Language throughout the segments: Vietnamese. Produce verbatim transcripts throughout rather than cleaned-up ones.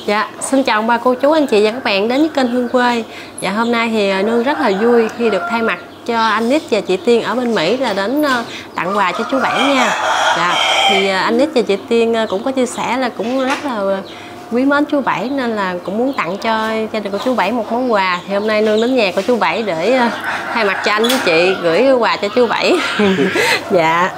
Dạ, xin chào bà cô chú anh chị và các bạn đến với kênh Hương Quê. Dạ, hôm nay thì Nương rất là vui khi được thay mặt cho anh Nít và chị Tiên ở bên Mỹ là đến tặng quà cho chú Bảy nha. Dạ, thì anh Nít và chị Tiên cũng có chia sẻ là cũng rất là quý mến chú Bảy nên là cũng muốn tặng cho gia đình của chú Bảy một món quà. Thì hôm nay Nương đến nhà của chú Bảy để thay mặt cho anh với chị gửi quà cho chú Bảy. Dạ.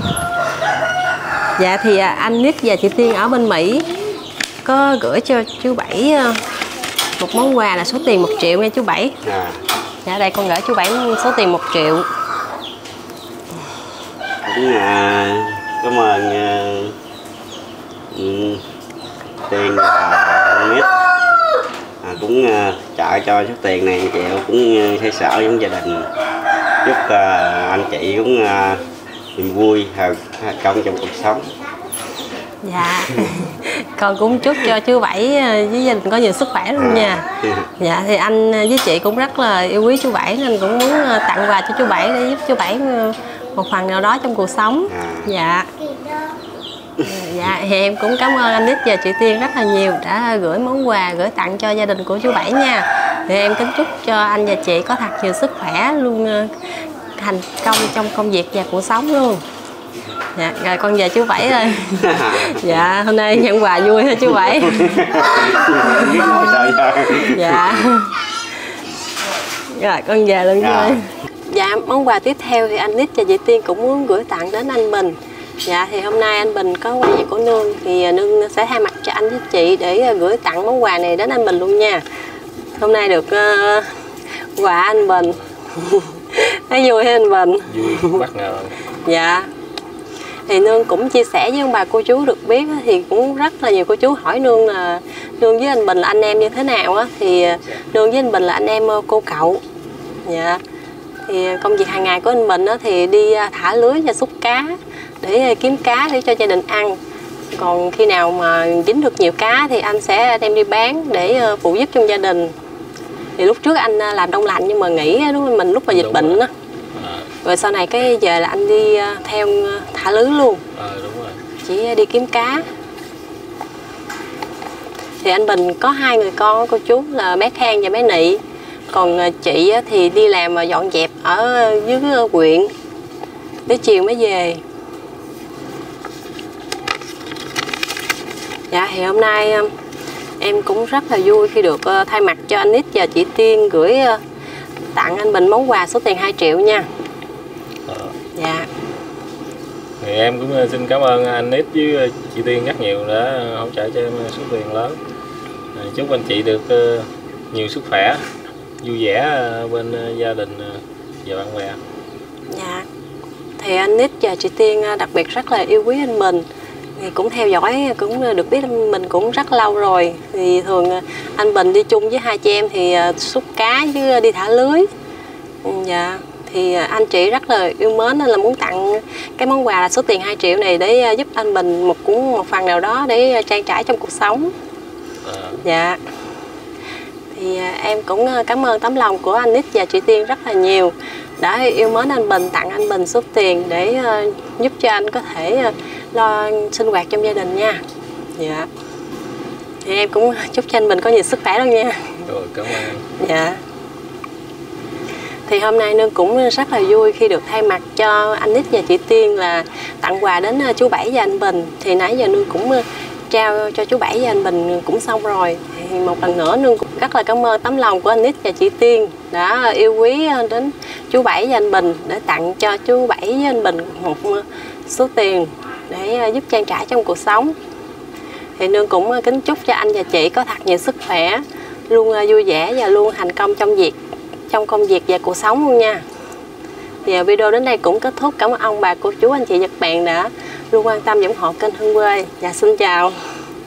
Dạ thì anh Nít và chị Tiên ở bên Mỹ có gửi cho chú Bảy một món quà là số tiền một triệu nha chú Bảy. À. Dạ đây con gửi chú Bảy số tiền một triệu. Cũng à, cảm ơn à, Tiên và Nít à, cũng à, trợ cho số tiền này một triệu cũng thấy sợ giống gia đình, chúc à, anh chị cũng à, niềm vui thành công trong cuộc sống. Dạ. Con cũng chúc cho chú Bảy với gia đình có nhiều sức khỏe luôn nha. Dạ thì anh với chị cũng rất là yêu quý chú Bảy nên cũng muốn tặng quà cho chú Bảy để giúp chú Bảy một phần nào đó trong cuộc sống. Dạ. Dạ thì em cũng cảm ơn anh Nít và chị Tiên rất là nhiều đã gửi món quà gửi tặng cho gia đình của chú Bảy nha. Thì em kính chúc cho anh và chị có thật nhiều sức khỏe, luôn thành công trong công việc và cuộc sống luôn. Dạ, rồi con về chú Bảy ơi. Dạ, hôm nay nhận quà vui thôi chú Bảy. Dạ. Rồi con về luôn chú ơi. Dạ, món quà tiếp theo thì anh Nít và chị Tiên cũng muốn gửi tặng đến anh Bình. Dạ, thì hôm nay anh Bình có quà về của Nương thì Nương sẽ thay mặt cho anh với chị để gửi tặng món quà này đến anh Bình luôn nha. Hôm nay được uh, quà anh Bình. Thấy vui hả anh Bình? Vui, bất ngờ. Dạ. Thì Nương cũng chia sẻ với ông bà cô chú được biết thì cũng rất là nhiều cô chú hỏi Nương là Nương với anh Bình là anh em như thế nào á, thì Nương với anh Bình là anh em cô cậu. Dạ. Thì công việc hàng ngày của anh Bình á thì đi thả lưới và xúc cá để kiếm cá để cho gia đình ăn. Còn khi nào mà dính được nhiều cá thì anh sẽ đem đi bán để phụ giúp trong gia đình. Thì lúc trước anh làm đông lạnh nhưng mà nghỉ đúng không mình lúc mà dịch đúng bệnh á. Rồi sau này cái giờ là anh đi theo thả lưới luôn. À, đúng rồi. Chỉ đi kiếm cá. Thì anh Bình có hai người con cô chú là bé Khang và bé Nị. Còn chị thì đi làm mà dọn dẹp ở dưới huyện để chiều mới về. Dạ thì hôm nay em cũng rất là vui khi được thay mặt cho anh Nít và chị Tiên gửi tặng anh Bình món quà số tiền hai triệu nha. À. Dạ. Thì em cũng xin cảm ơn anh Nít với chị Tiên rất nhiều đã hỗ trợ cho em số tiền lớn. Chúc anh chị được nhiều sức khỏe, vui vẻ bên gia đình và bạn bè. Dạ. Thì anh Nít và chị Tiên đặc biệt rất là yêu quý anh Bình. Thì cũng theo dõi cũng được biết anh Bình cũng rất lâu rồi. Thì thường anh Bình đi chung với hai chị em thì xúc cá với đi thả lưới. Dạ. Thì anh chị rất là yêu mến nên là muốn tặng cái món quà là số tiền hai triệu này để giúp anh Bình một cũng một phần nào đó để trang trải trong cuộc sống. À. Dạ. Thì em cũng cảm ơn tấm lòng của anh Nít và chị Tiên rất là nhiều đã yêu mến anh Bình, tặng anh Bình số tiền để giúp cho anh có thể lo sinh hoạt trong gia đình nha. Dạ. Thì em cũng chúc cho anh Bình có nhiều sức khỏe luôn nha. Rồi, cảm ơn. Dạ. Thì hôm nay Nương cũng rất là vui khi được thay mặt cho anh Nít và chị Tiên là tặng quà đến chú Bảy và anh Bình. Thì nãy giờ Nương cũng trao cho chú Bảy và anh Bình cũng xong rồi. Thì một lần nữa Nương cũng rất là cảm ơn tấm lòng của anh Nít và chị Tiên đã yêu quý đến chú Bảy và anh Bình để tặng cho chú Bảy với anh Bình một số tiền để giúp trang trải trong cuộc sống. Thì Nương cũng kính chúc cho anh và chị có thật nhiều sức khỏe, luôn vui vẻ và luôn thành công trong việc trong công việc và cuộc sống luôn nha. Thì video đến đây cũng kết thúc. Cảm ơn ông bà cô chú anh chị và các bạn đã luôn quan tâm và ủng hộ kênh Hương Quê. Dạ xin chào.